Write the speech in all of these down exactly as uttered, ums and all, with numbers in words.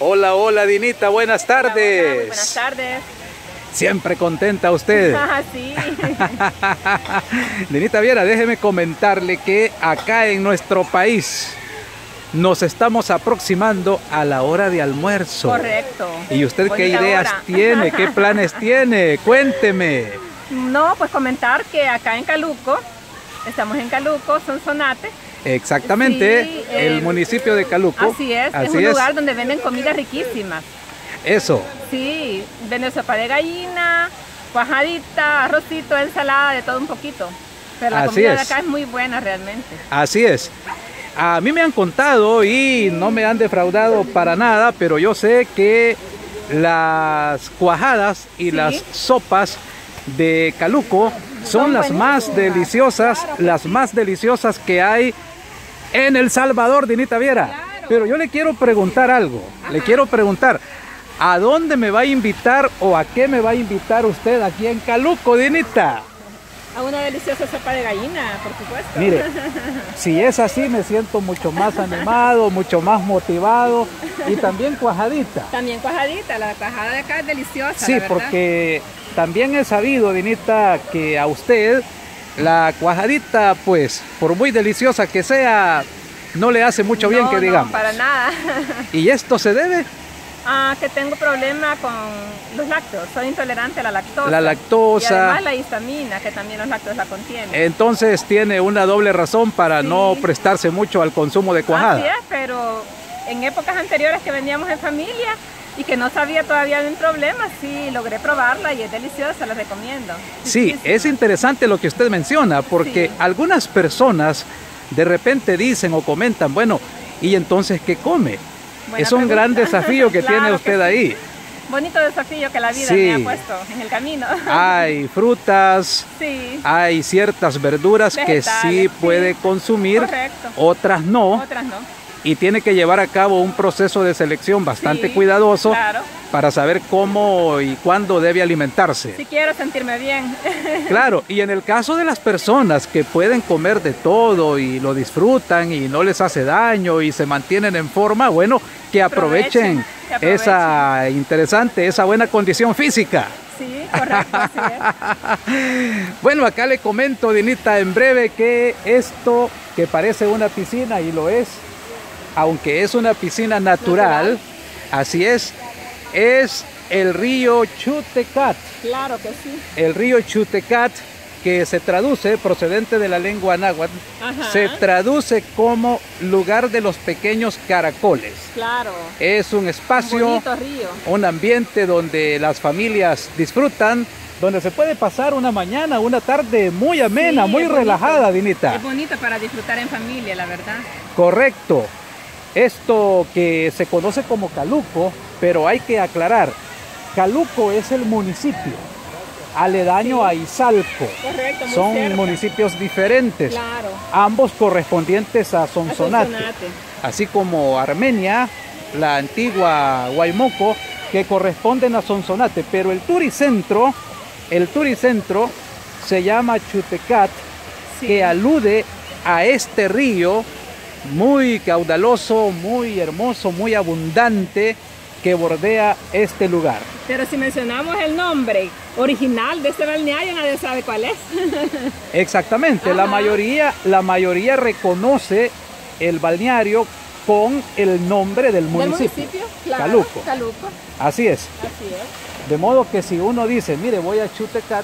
Hola, hola Dinita, buenas tardes. Hola, hola, muy buenas tardes. Siempre contenta usted. Ah, sí. Dinita Viera, déjeme comentarle que acá en nuestro país nos estamos aproximando a la hora de almuerzo. Correcto. ¿Y usted Bonita qué ideas hora. tiene? ¿Qué planes tiene? Cuénteme. No, pues comentar que acá en Caluco, estamos en Caluco, Sonsonate. Exactamente, Sí, el eh, municipio de Caluco. Así es, Así es un es. lugar donde venden comidas riquísimas. Eso. Sí, venden sopa de gallina, cuajadita, arrocito, ensalada, de todo un poquito. Pero la Así comida es. de acá es muy buena realmente. Así es. A mí me han contado y no me han defraudado para nada, pero yo sé que las cuajadas y Sí. las sopas de Caluco son, Son las más buenísimas. deliciosas, Claro que las sí. más deliciosas que hay en El Salvador, Dinita Viera. Claro. Pero yo le quiero preguntar algo, le Ajá. quiero preguntar, ¿a dónde me va a invitar o a qué me va a invitar usted aquí en Caluco, Dinita? A una deliciosa sopa de gallina, por supuesto. Mire, si es así me siento mucho más animado, mucho más motivado y también cuajadita. También cuajadita, la cuajada de acá es deliciosa, Sí, la verdad. porque también he sabido, Dinita, que a usted la cuajadita, pues, por muy deliciosa que sea, no le hace mucho bien No, que no, digamos. para nada. ¿Y esto se debe? Ah, que tengo problema con los lácteos, soy intolerante a la lactosa. La lactosa. Y además la histamina, que también los lácteos la contienen. Entonces tiene una doble razón para Sí. no prestarse mucho al consumo de cuajada. Así es, pero en épocas anteriores que veníamos en familia y que no sabía todavía de un problema, sí, logré probarla y es deliciosa, la recomiendo. Sí, Riquísima. es interesante lo que usted menciona, porque Sí. algunas personas de repente dicen o comentan, bueno, ¿y entonces qué come? Buena Es un pregunta. gran desafío que Claro tiene que usted sí. ahí. Bonito desafío que la vida Sí. me ha puesto en el camino. Hay frutas, Sí, hay ciertas verduras que sí Vegetales, puede sí. consumir, correcto. otras no, Otras no. y tiene que llevar a cabo un proceso de selección bastante Sí, cuidadoso claro. para saber cómo y cuándo debe alimentarse. Si quiero sentirme bien. Claro, y en el caso de las personas que pueden comer de todo y lo disfrutan y no les hace daño y se mantienen en forma, bueno, que aprovechen, Aprovechen, que aprovechen. esa interesante, esa buena condición física. Sí, correcto, así es. Bueno, acá le comento, Dinita, en breve que esto que parece una piscina y lo es, aunque es una piscina natural, Natural. así es, es el río Chutecat. Claro que sí. El río Chutecat, que se traduce, procedente de la lengua náhuatl, Ajá. se traduce como lugar de los pequeños caracoles. Claro. Es un Un espacio, bonito río. un ambiente donde las familias disfrutan, donde se puede pasar una mañana, una tarde muy amena, Sí, muy es bonito. relajada, Dinita. Es bonito para disfrutar en familia, la verdad. Correcto. Esto que se conoce como Caluco, pero hay que aclarar, Caluco es el municipio aledaño Sí. a Izalco. Correcto, muy Son cerca. municipios diferentes, Claro. ambos correspondientes a Sonsonate, A Sonsonate. así como Armenia, la antigua Guaymoco, que corresponden a Sonsonate, pero el turicentro, el turicentro se llama Chutecat, Sí. que alude a este río muy caudaloso, muy hermoso, muy abundante que bordea este lugar. Pero si mencionamos el nombre original de este balneario, nadie sabe cuál es. Exactamente, la Ajá. mayoría, la mayoría reconoce el balneario con el nombre del ¿Del municipio, municipio? Claro. Caluco. Caluco. Así es. Así es. De modo que si uno dice, mire, voy a Chutecat,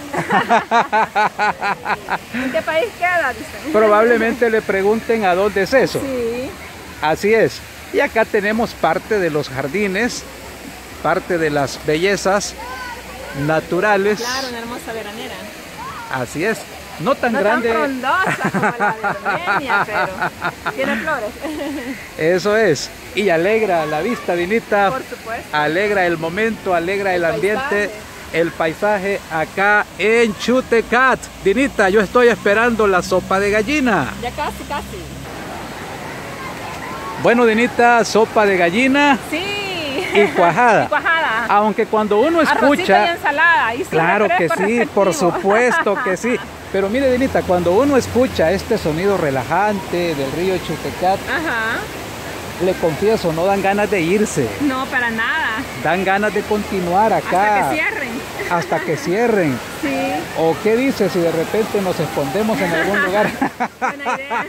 ¿En qué país queda? Dicen. probablemente le pregunten a dónde es eso. Sí. Así es. Y acá tenemos parte de los jardines, parte de las bellezas naturales. Claro, una hermosa veranera. Así es. No tan No grande. tan frondosa como la de Armenia, pero tiene flores. Eso es. Y alegra la vista, Dinita. Por supuesto. Alegra el momento, alegra el, El ambiente, paisaje. el paisaje acá en Chutecat. Dinita, yo estoy esperando la sopa de gallina. Ya casi, casi. Bueno, Dinita, sopa de gallina Sí. y cuajada. Y cuajada. Aunque cuando uno Arrocito y escucha... ensalada. Y su Claro que refresco sí, por respectivo. supuesto que sí. Pero mire, Dinita, cuando uno escucha este sonido relajante del río Chutecat, Ajá. le confieso, no dan ganas de irse. No, para nada. Dan ganas de continuar acá. Hasta que cierren. Hasta que cierren. Sí. ¿O qué dices si de repente nos escondemos en algún lugar? Buena idea.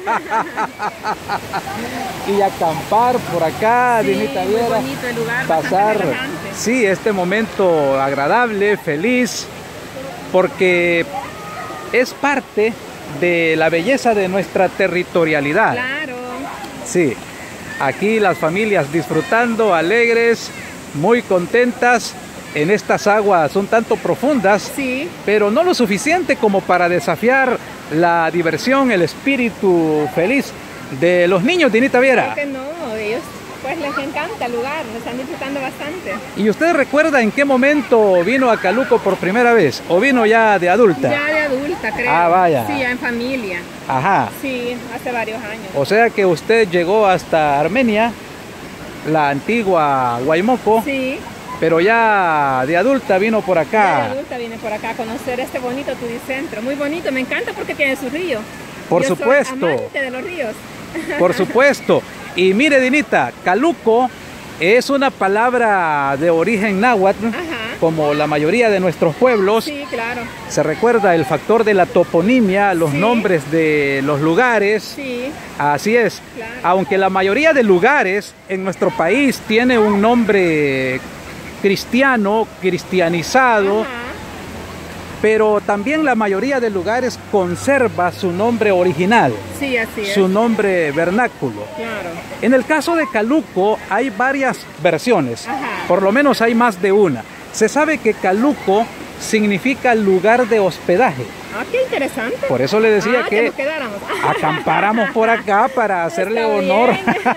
Y acampar por acá, Sí, Dinita muy Viera. bonito el lugar, Pasar, bastante relajante. sí, este momento agradable, feliz, porque es parte de la belleza de nuestra territorialidad. Claro. Sí, aquí las familias disfrutando, alegres, muy contentas en estas aguas un tanto profundas, Sí. pero no lo suficiente como para desafiar la diversión, el espíritu feliz de los niños, Dinita Viera. Creo que no, ellos pues les encanta el lugar, lo están disfrutando bastante. ¿Y usted recuerda en qué momento vino a Caluco por primera vez? ¿O vino ya de adulta? Ya de adulta, creo. Ah, vaya. Sí, ya en familia. Ajá. Sí, hace varios años. O sea que usted llegó hasta Armenia, la antigua Huaymoco, Sí, pero ya de adulta vino por ya de acá. adulta vine por acá a conocer este bonito turicentro. Muy bonito, me encanta porque tiene su río. Por Yo supuesto. soy amante de los ríos. Por supuesto. Y mire, Dinita, Caluco es una palabra de origen náhuatl, Ajá. como la mayoría de nuestros pueblos. Sí, claro. Se recuerda el factor de la toponimia, los Sí. nombres de los lugares. Sí, Así es. claro. Aunque la mayoría de lugares en nuestro país tiene un nombre cristiano, cristianizado, Ajá. pero también la mayoría de lugares conserva su nombre original, Sí, así es. su nombre vernáculo. Claro. En el caso de Caluco hay varias versiones, Ajá. por lo menos hay más de una. Se sabe que Caluco significa lugar de hospedaje, Ah, qué interesante. por eso le decía Ah, que nos quedáramos. acampáramos por acá para hacerle Está honor, bien.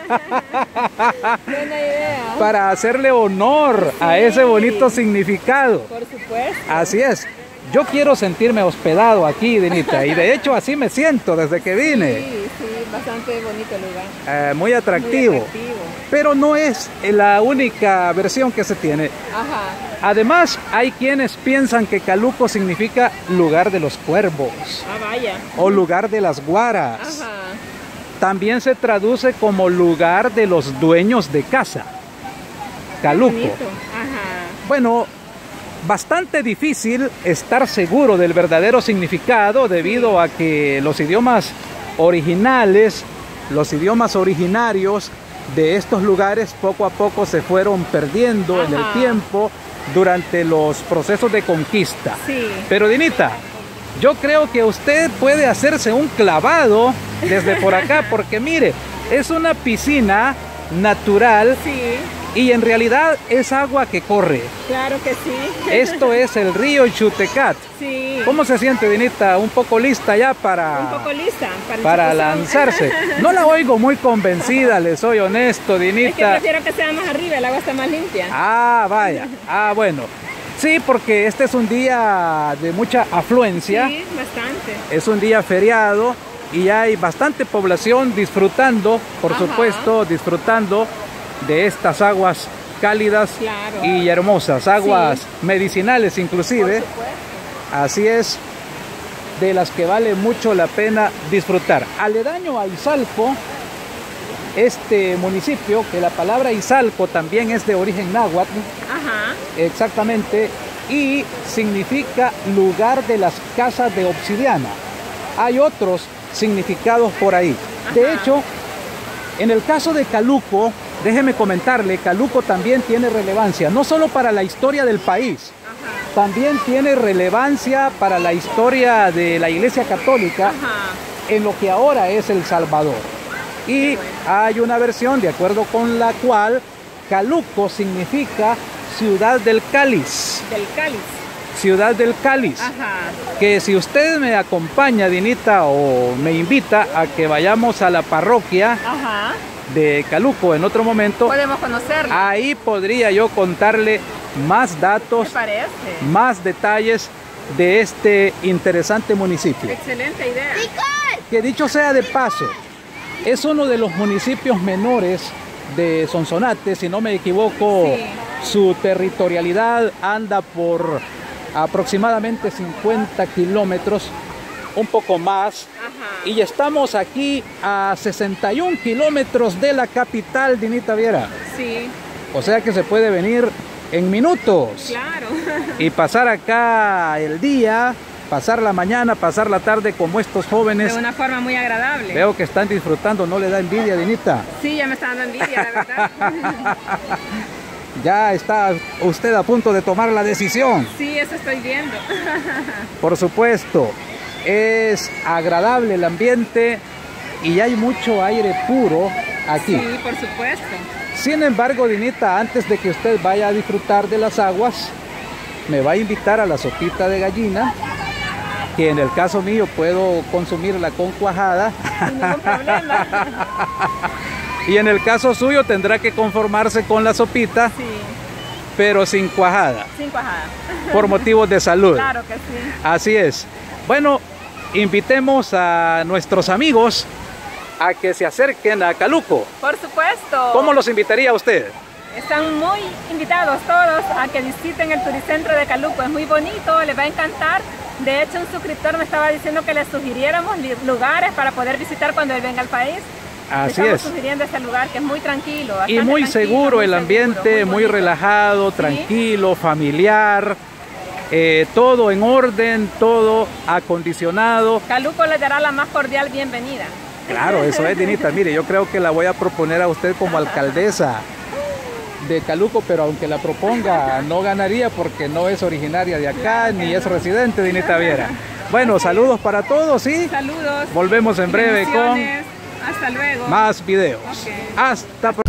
Buena idea. para hacerle honor a Sí. ese bonito significado. Por supuesto. Así es. Yo quiero sentirme hospedado aquí, Dinita, y de hecho así me siento desde que vine. Sí, sí, bastante bonito el lugar. Eh, muy atractivo. Muy atractivo. Pero no es la única versión que se tiene. Ajá. Además, hay quienes piensan que Caluco significa lugar de los cuervos Ah, vaya. o lugar de las guaras. Ajá. También se traduce como lugar de los dueños de casa. Caluco. Bonito. Ajá. Bueno, bastante difícil estar seguro del verdadero significado debido a que los idiomas originales, los idiomas originarios de estos lugares poco a poco se fueron perdiendo en el Ajá. tiempo durante los procesos de conquista. Sí. Pero Dinita, yo creo que usted puede hacerse un clavado desde por acá porque mire, es una piscina natural Sí, y en realidad es agua que corre. claro que sí. Esto es el río Chutecat. Sí. ¿Cómo se siente, Dinita? ¿Un poco lista ya para, Un poco lista para, el para chapuzón. lanzarse? No la oigo muy convencida, le soy honesto, Es que Dinita. prefiero que sea más arriba, el agua está más limpia. Ah, vaya. Ah, bueno. Sí, porque este es un día de mucha afluencia. Sí, bastante. Es un día feriado y hay bastante población disfrutando, por Ajá. supuesto, disfrutando de estas aguas cálidas Claro. y hermosas, aguas Sí. medicinales inclusive. Por supuesto. Así es, de las que vale mucho la pena disfrutar. Aledaño a Izalco, este municipio, que la palabra Izalco también es de origen náhuatl, Ajá. exactamente, y significa lugar de las casas de obsidiana. Hay otros significados por ahí. De Ajá. hecho, en el caso de Caluco, déjeme comentarle, Caluco también tiene relevancia, no solo para la historia del país, Ajá. también tiene relevancia para la historia de la Iglesia Católica Ajá. en lo que ahora es El Salvador. Y hay una versión de acuerdo con la cual Caluco significa ciudad del cáliz, Del cáliz. ciudad del cáliz. Ajá. Que si usted me acompaña, Dinita, o me invita a que vayamos a la parroquia Ajá. de Caluco en otro momento, Podemos conocerlo. ahí podría yo contarle más ¿Te datos, parece? más detalles de este interesante municipio. Excelente idea. Que dicho sea de paso, es uno de los municipios menores de Sonsonate, si no me equivoco, Sí. su territorialidad anda por aproximadamente cincuenta kilómetros, un poco más, Ajá. Y estamos aquí a sesenta y un kilómetros de la capital, Dinita Viera. Sí. O sea que se puede venir en minutos. Claro. Y pasar acá el día, pasar la mañana, pasar la tarde como estos jóvenes. De una forma muy agradable. Veo que están disfrutando, ¿no le da envidia, Dinita? Sí, ya me está dando envidia, la verdad. Ya está usted a punto de tomar la decisión. Sí, eso estoy viendo. Por supuesto, es agradable el ambiente y hay mucho aire puro aquí. Sí, por supuesto. Sin embargo, Dinita, antes de que usted vaya a disfrutar de las aguas, me va a invitar a la sopita de gallina, que en el caso mío puedo consumirla con cuajada. Sin ningún problema. Y en el caso suyo tendrá que conformarse con la sopita, Sí. pero sin cuajada. Sin cuajada. Por motivos de salud. Claro que sí. Así es. Bueno, invitemos a nuestros amigos a que se acerquen a Caluco. Por supuesto. ¿Cómo los invitaría usted? Están muy invitados todos a que visiten el Turicentro de Caluco. Es muy bonito, les va a encantar. De hecho, un suscriptor me estaba diciendo que les sugiriéramos lugares para poder visitar cuando él venga al país. Así Estamos es. sugiriendo ese lugar que es muy tranquilo. Y muy tranquilo, seguro muy el seguro, ambiente, muy, bonito. relajado, ¿Sí? tranquilo, familiar. Eh, todo en orden, todo acondicionado. Caluco les dará la más cordial bienvenida. Claro, eso es, Dinita. Mire, yo creo que la voy a proponer a usted como alcaldesa de Caluco, pero aunque la proponga, no ganaría porque no es originaria de acá, ni es residente, Dinita Viera. Bueno, saludos para todos y Saludos. volvemos en breve con Hasta luego. más videos. Okay. Hasta pronto.